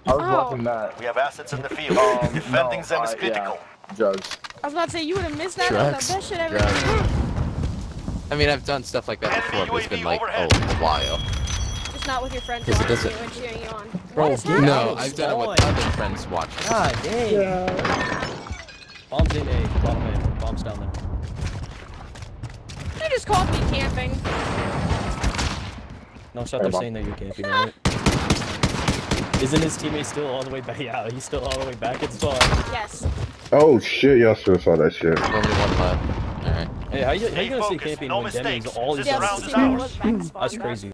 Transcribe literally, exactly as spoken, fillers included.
I was Oh. watching that. We have assets in the field. Um, Defending no, them is uh, critical. Yeah. Drugs. I was about to say, you would have missed that. That was Drugs. the best shit ever. Drugs. I mean, I've done stuff like that before, but it's been like oh, a while. Just not with your friends Because it watching doesn't- you and cheering you on. Bro, What is get happening? No, I've done it with other friends watching. God dang. Yeah. Bombs in A. Bottom A. Bombs down there. You just called me camping. No, shut up saying that you're camping, right? Isn't his teammate still all the way back? Yeah, he's still all the way back at spawn. Yes. Oh shit, y'all still saw that shit. Only one left. Alright. Hey, how you, how Stay you gonna say focused, camping no when Demi's mistakes. all This he's Yeah, done round is is the teammate ours. was back to spawn That's back. crazy.